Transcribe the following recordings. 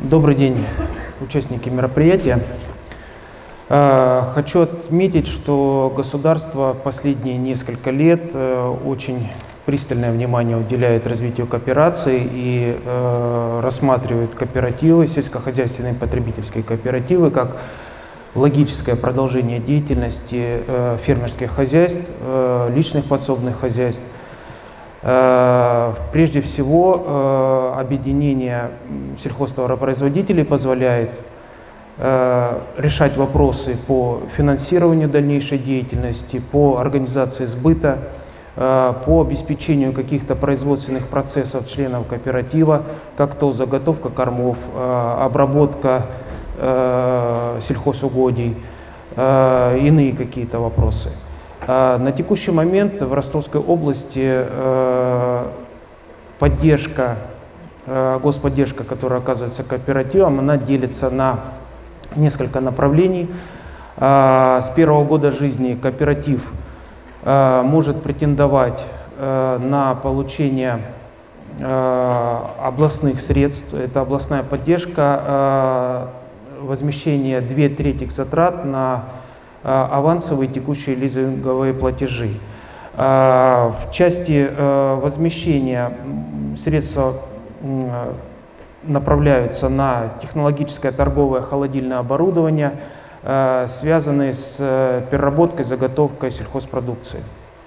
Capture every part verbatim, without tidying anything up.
Добрый день, участники мероприятия. Хочу отметить, что государство последние несколько лет очень пристальное внимание уделяет развитию кооперации и рассматривает кооперативы, сельскохозяйственные потребительские кооперативы как логическое продолжение деятельности фермерских хозяйств, личных подсобных хозяйств. Прежде всего, объединение сельхозтоваропроизводителей позволяет решать вопросы по финансированию дальнейшей деятельности, по организации сбыта, по обеспечению каких-то производственных процессов членов кооператива, как то заготовка кормов, обработка сельхозугодий, иные какие-то вопросы. На текущий момент в Ростовской области поддержка, господдержка, которая оказывается кооперативам, она делится на несколько направлений. С первого года жизни кооператив может претендовать на получение областных средств. Это областная поддержка, возмещение две трети затрат на авансовые текущие лизинговые платежи. В части возмещения средства направляются на технологическое торговое холодильное оборудование, связанные с переработкой, заготовкой сельхозпродукции.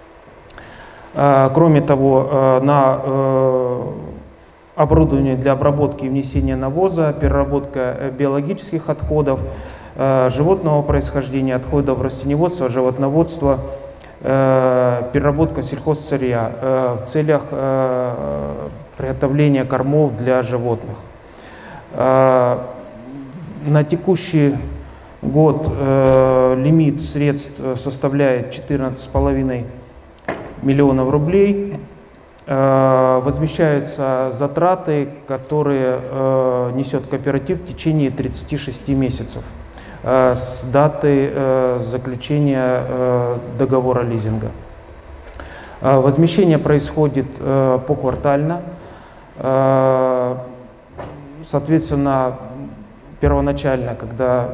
Кроме того, на оборудование для обработки и внесения навоза, переработка биологических отходов, животного происхождения, отходов растениеводства, животноводства, переработка сельхозсырья в целях приготовления кормов для животных. На текущий год лимит средств составляет четырнадцать с половиной миллионов рублей. Возмещаются затраты, которые несет кооператив в течение тридцати шести месяцев с даты заключения договора лизинга. Возмещение происходит поквартально. Соответственно, первоначально, когда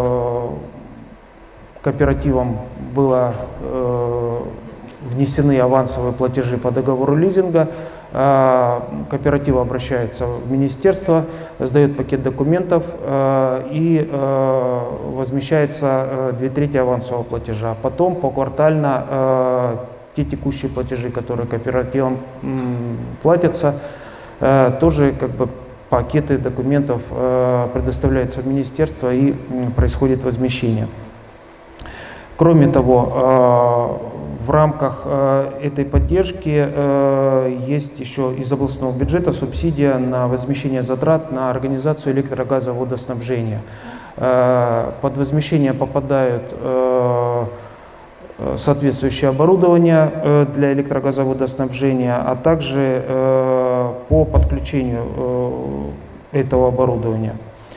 кооперативам было внесены авансовые платежи по договору лизинга, кооператив обращается в министерство, сдает пакет документов и возмещается две трети авансового платежа. Потом поквартально те текущие платежи, которые кооперативам платятся, тоже как бы пакеты документов предоставляются в министерство и происходит возмещение. Кроме того, в рамках этой поддержки есть еще из областного бюджета субсидия на возмещение затрат на организацию электрогазоводоснабжения. Под возмещение попадают соответствующее оборудование для электрогазоводоснабжения, а также по подключению этого оборудования.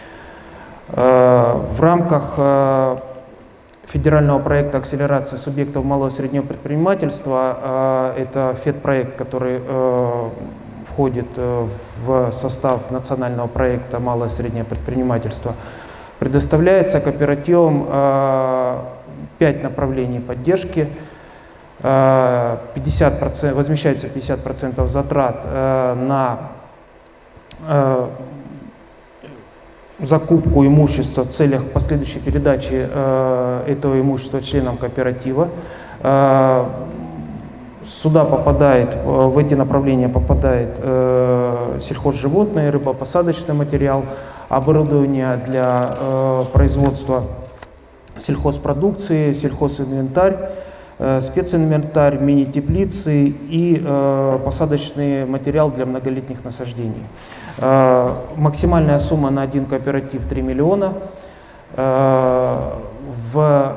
В рамках федерального проекта акселерации субъектов малого и среднего предпринимательства, это ФЕД-проект, который входит в состав национального проекта «Малое и среднее предпринимательство», предоставляется кооперативам пять направлений поддержки. пятьдесят процентов, возмещается пятьдесят процентов затрат на закупку имущества в целях последующей передачи э, этого имущества членам кооператива. Э, сюда попадает, в эти направления попадает э, сельхозживотные, рыбопосадочный материал, оборудование для э, производства сельхозпродукции, сельхозинвентарь, э, специнвентарь, мини-теплицы и э, посадочный материал для многолетних насаждений. Максимальная сумма на один кооператив три миллиона. В...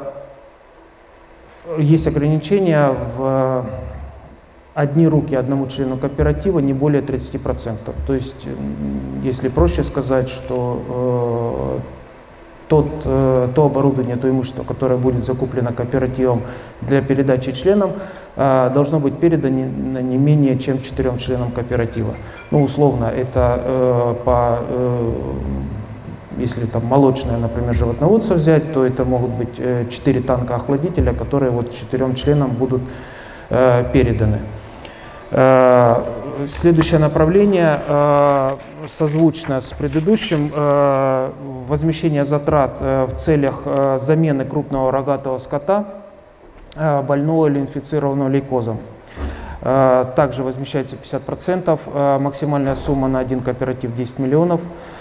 Есть ограничения в одни руки одному члену кооператива не более тридцати процентов. То есть, если проще сказать, что тот, то оборудование, то имущество, которое будет закуплено кооперативом для передачи членам, должно быть передано не менее чем четырем членам кооператива. Ну, условно, это э, по э, Если там молочное, например, животноводство взять, то это могут быть четыре танка-охладителя, которые вот четырем членам будут э, переданы. Э, следующее направление э, созвучно с предыдущим. Э, возмещение затрат э, в целях э, замены крупного рогатого скота, э, больного или инфицированного лейкозом. Э, также возмещается пятьдесят процентов, э, максимальная сумма на один кооператив десять миллионов.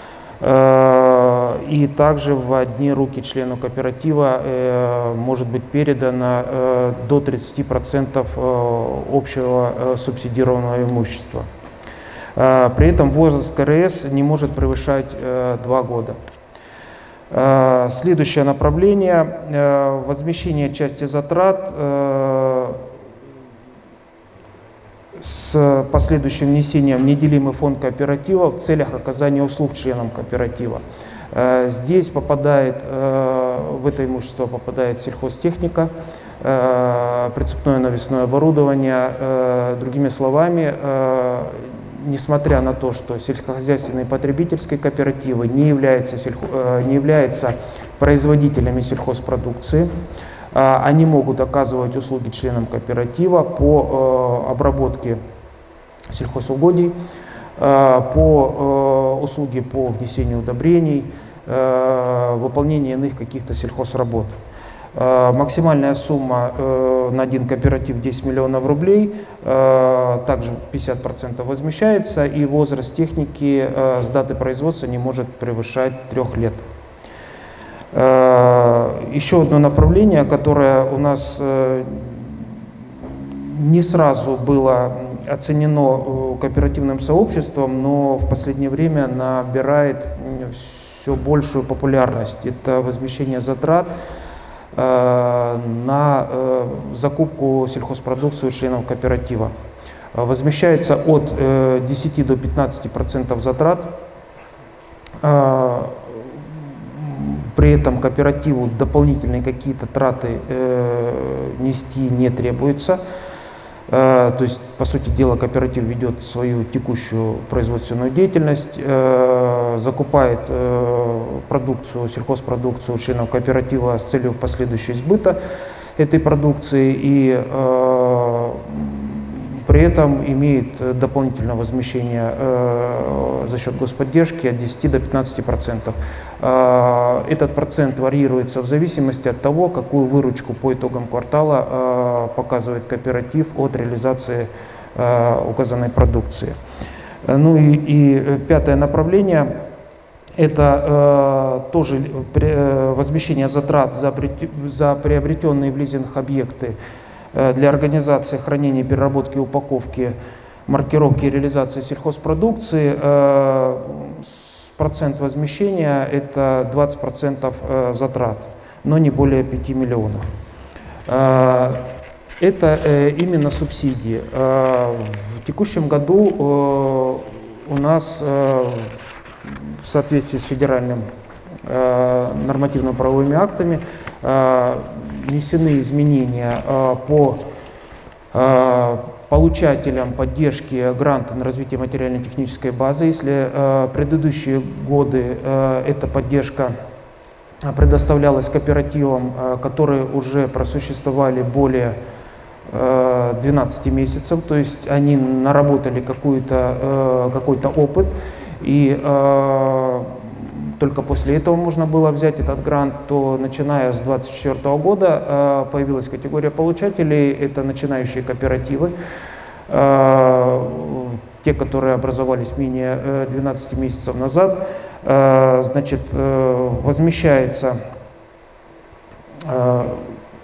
И также в одни руки члену кооператива э, может быть передано э, до тридцати процентов э, общего э, субсидированного имущества. Э, при этом возраст ка эр эс не может превышать э, два года. Э, следующее направление э, – возмещение части затрат э, с последующим внесением в неделимый фонд кооператива в целях оказания услуг членам кооператива. Здесь попадает, в это имущество попадает сельхозтехника, прицепное навесное оборудование. Другими словами, несмотря на то, что сельскохозяйственные потребительские кооперативы не являются, сельхо, не являются производителями сельхозпродукции, они могут оказывать услуги членам кооператива по обработке сельхозугодий, по услуге по внесению удобрений, выполнению иных каких-то сельхозработ. Максимальная сумма на один кооператив десять миллионов рублей, также пятьдесят процентов возмещается, и возраст техники с даты производства не может превышать трех лет. Еще одно направление, которое у нас не сразу было оценено кооперативным сообществом, но в последнее время набирает все большую популярность. Это возмещение затрат на закупку сельхозпродукции у членов кооператива. Возмещается от десяти до пятнадцати процентов затрат. При этом кооперативу дополнительные какие-то траты э, нести не требуется. Э, то есть, по сути дела, кооператив ведет свою текущую производственную деятельность, э, закупает э, продукцию, сельхозпродукцию членов кооператива с целью последующего сбыта этой продукции и э, при этом имеет дополнительное возмещение э, за счет господдержки от десяти до пятнадцати процентов. Э, этот процент варьируется в зависимости от того, какую выручку по итогам квартала э, показывает кооператив от реализации э, указанной продукции. Ну и, и пятое направление – это э, тоже э, возмещение затрат за, за приобретенные в лизинг объекты для организации хранения, переработки, упаковки, маркировки и реализации сельхозпродукции. Процент возмещения – это двадцать процентов затрат, но не более пяти миллионов. Это именно субсидии. В текущем году у нас в соответствии с федеральным нормативно-правовыми актами внесены изменения по получателям поддержки гранта на развитие материально-технической базы. Если предыдущие годы эта поддержка предоставлялась кооперативам, которые уже просуществовали более двенадцати месяцев, то есть они наработали какой-то какой-то опыт, и только после этого можно было взять этот грант, то начиная с две тысячи двадцать четвёртого года э, появилась категория получателей, это начинающие кооперативы, э, те, которые образовались менее э, двенадцати месяцев назад. Э, значит, э, возмещается э,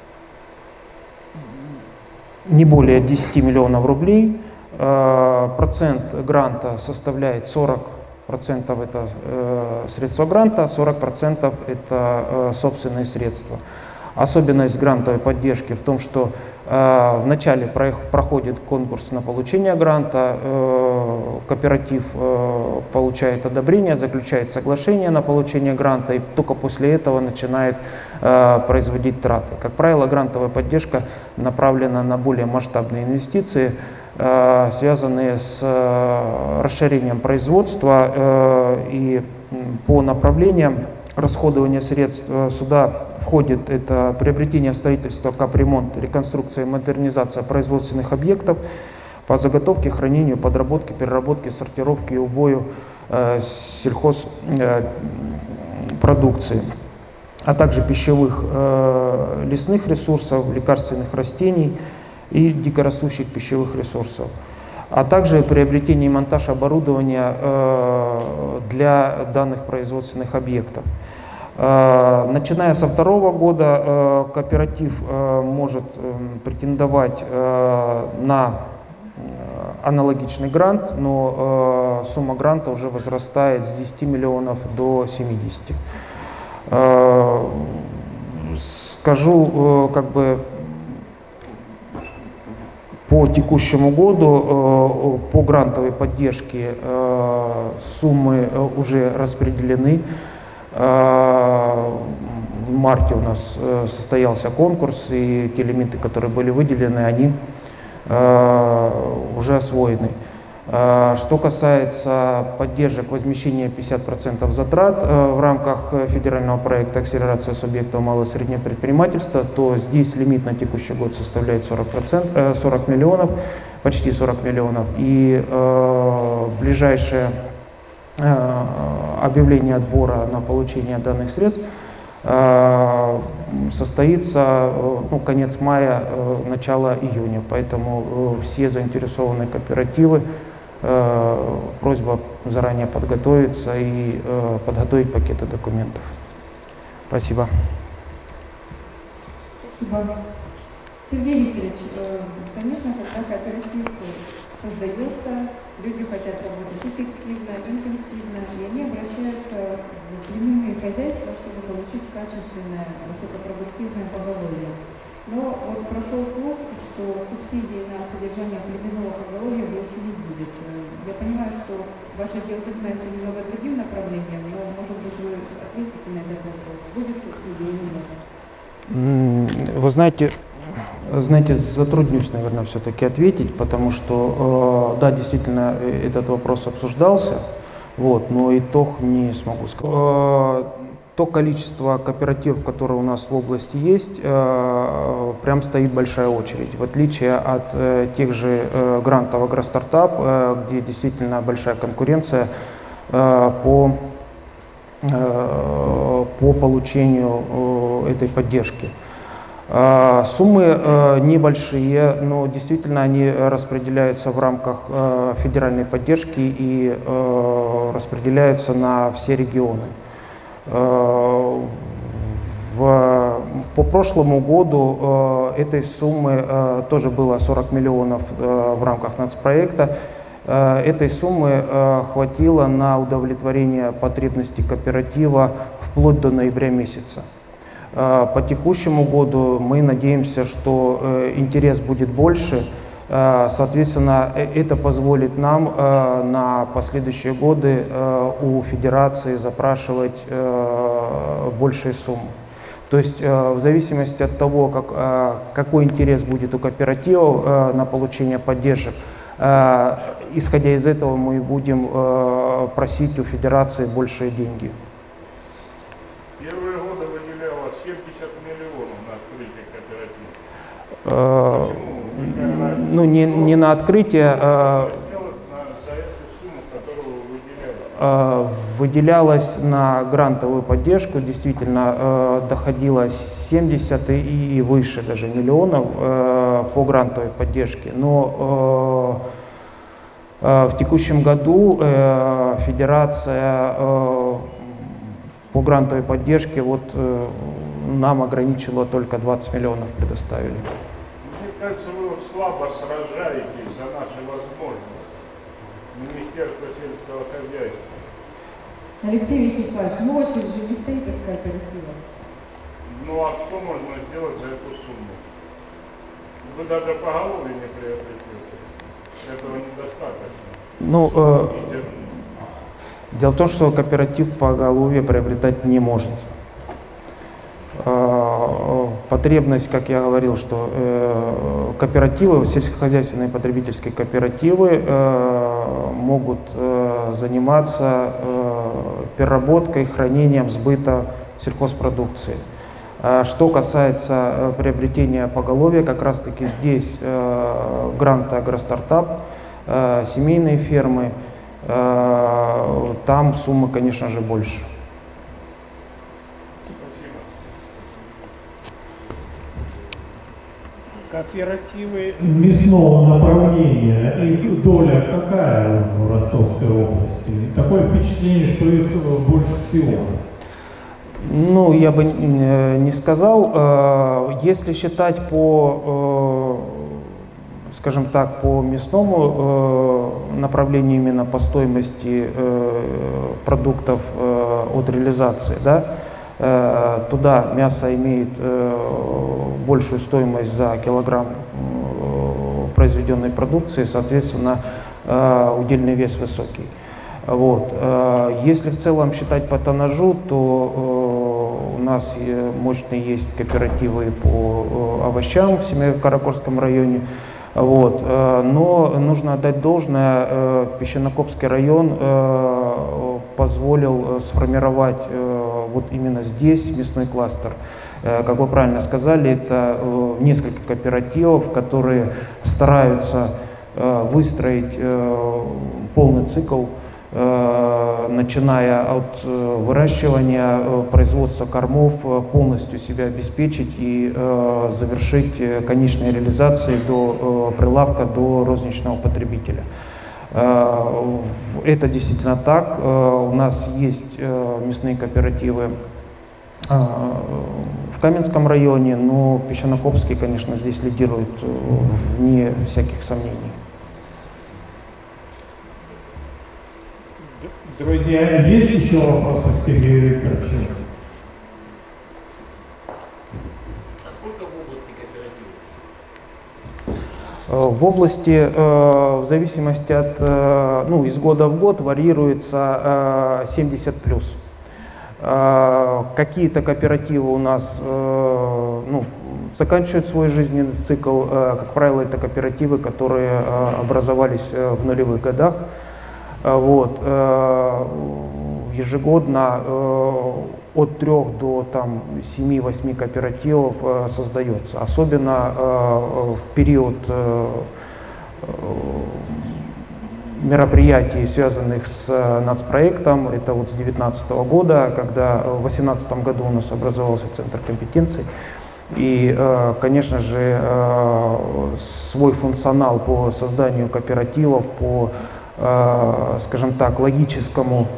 не более десяти миллионов рублей, э, процент гранта составляет сорок процентов это э, средства гранта, сорок процентов это э, собственные средства. Особенность грантовой поддержки в том, что э, вначале про проходит конкурс на получение гранта, э, кооператив э, получает одобрение, заключает соглашение на получение гранта и только после этого начинает э, производить траты. Как правило, грантовая поддержка направлена на более масштабные инвестиции, связанные с расширением производства и по направлениям расходования средств сюда входит это приобретение, строительство, капремонт, реконструкция и модернизация производственных объектов по заготовке, хранению, подработке, переработке, сортировке и убою э, сельхозпродукции, э, а также пищевых э, лесных ресурсов, лекарственных растений и дикорастущих пищевых ресурсов, а также приобретение и монтаж оборудования э, для данных производственных объектов. Э, начиная со второго года э, кооператив э, может э, претендовать э, на аналогичный грант, но э, сумма гранта уже возрастает с десяти миллионов до семидесяти. Э, скажу, э, как бы по текущему году, э, по грантовой поддержке э, суммы уже распределены. Э, в марте у нас э, состоялся конкурс, и те лимиты, которые были выделены, они уже освоены. Что касается поддержек возмещения пятьдесят процентов затрат в рамках федерального проекта «Акселерация субъектов малого и среднего предпринимательства», то здесь лимит на текущий год составляет сорок процентов, сорок миллионов, почти сорок миллионов. И э, ближайшее э, объявление отбора на получение данных средств состоится, ну, конец мая, начало июня, поэтому все заинтересованные кооперативы, просьба заранее подготовиться и подготовить пакеты документов. Спасибо. Спасибо. Сергей Викторович, конечно, когда кооператив создается, люди хотят работать эффективно, интенсивно, и они обращаются в племенные хозяйства, чтобы получить качественное, высокопродуктивное поголовье. Но вот прошел слух, что субсидий на содержание племенного поголовья больше не будет. Я понимаю, что ваше дело занимается немного другим направлением, но, может быть, вы ответите на этот вопрос. Будет субсидия или нет? Вы знаете, Знаете, затруднюсь, наверное, все-таки ответить, потому что, э, да, действительно, этот вопрос обсуждался, вот, но итог не смогу сказать. Э, то количество кооперативов, которые у нас в области есть, э, прям стоит большая очередь. В отличие от э, тех же э, грантов «Агростартап», э, где действительно большая конкуренция э, по, э, по получению э, этой поддержки. Суммы небольшие, но действительно они распределяются в рамках федеральной поддержки и распределяются на все регионы. В, по прошлому году этой суммы тоже было сорок миллионов в рамках нацпроекта. Этой суммы хватило на удовлетворение потребностей кооператива вплоть до ноября месяца. По текущему году мы надеемся, что интерес будет больше. Соответственно, это позволит нам на последующие годы у федерации запрашивать большие суммы. То есть в зависимости от того, как, какой интерес будет у кооперативов на получение поддержек, исходя из этого мы будем просить у федерации большие деньги. Первые годы выделялось семьдесят миллионов на открытие кооператива. Ну, не, не на открытие, а, а, выделялось на грантовую поддержку, действительно а, доходило семьдесят и, и выше даже миллионов а, по грантовой поддержке. Но а, а, в текущем году а, федерация а, по грантовой поддержке вот, а, нам ограничила только двадцать миллионов предоставили. Мне кажется, вы вот слабо сражаетесь за наши возможности. Министерство сельского хозяйства. Алексей Вячеславович, ну очень же не стоит из кооператива. Ну а что можно сделать за эту сумму? Вы даже поголовье не приобретете. Этого недостаточно. Ну, э, дело в том, что кооператив поголовье приобретать не может. Потребность, как я говорил, что э, кооперативы, сельскохозяйственные потребительские кооперативы э, могут э, заниматься э, переработкой, хранением, сбыта сельхозпродукции. Что касается приобретения поголовья, как раз таки здесь грант агростартап, семейные фермы, там суммы, конечно же, больше. Кооперативы мясного направления, их доля какая в Ростовской области? Такое впечатление, что их больше всего. Ну, я бы не сказал. Если считать по, скажем так, по мясному направлению, именно по стоимости продуктов от реализации, да, туда мясо имеет большую стоимость за килограмм произведенной продукции, соответственно, удельный вес высокий. Вот. Если в целом считать по тоннажу, то у нас мощные есть кооперативы по овощам в Семикаракорском районе. Вот. Но нужно отдать должное, Песчанокопский район позволил сформировать вот именно здесь мясной кластер. Как вы правильно сказали, это несколько кооперативов, которые стараются выстроить полный цикл, начиная от выращивания, производства кормов, полностью себя обеспечить и завершить конечной реализацией до прилавка, до розничного потребителя. Это действительно так. У нас есть мясные кооперативы в Каменском районе, но Песчанокопский, конечно, здесь лидирует вне всяких сомнений. Друзья, есть еще вопросы к Сергею Викторовичу? А сколько в области кооперативов? В области, в зависимости от, ну, из года в год варьируется семьдесят плюс. Какие-то кооперативы у нас, ну, заканчивают свой жизненный цикл. Как правило, это кооперативы, которые образовались в нулевых годах. Вот. Ежегодно от трех до семи-восьми кооперативов создается. Особенно в период мероприятий, связанных с нацпроектом, это вот с две тысячи девятнадцатого года, когда в две тысячи восемнадцатом году у нас образовался Центр компетенций. И, конечно же, свой функционал по созданию кооперативов, по, скажем так, логическому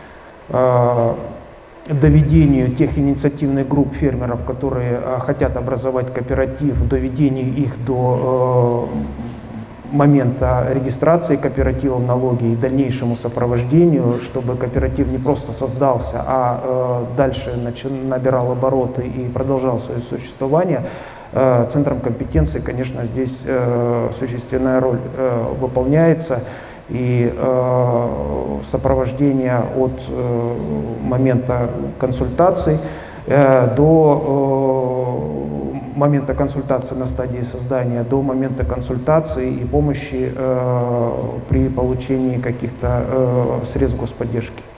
доведению тех инициативных групп фермеров, которые хотят образовать кооператив, доведению их до момента регистрации кооператива в налоге и дальнейшему сопровождению, чтобы кооператив не просто создался, а дальше набирал обороты и продолжал свое существование. Центром компетенции, конечно, здесь существенная роль выполняется. И э, сопровождение от э, момента консультаций э, до э, момента консультации на стадии создания, до момента консультации и помощи э, при получении каких-то э, средств господдержки.